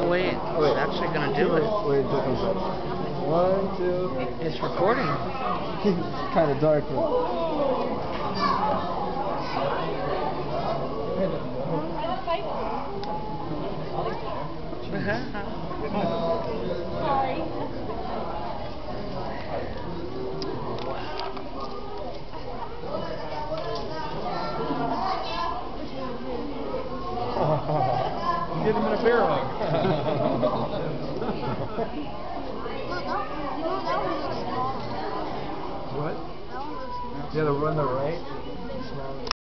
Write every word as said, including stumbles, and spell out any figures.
no way it's Wait. actually going to do it. Wait until it comes up. One, two. It's recording. It's kind of dark, bro. Sorry. Give him a bear hug. What? Yeah, the one on the right.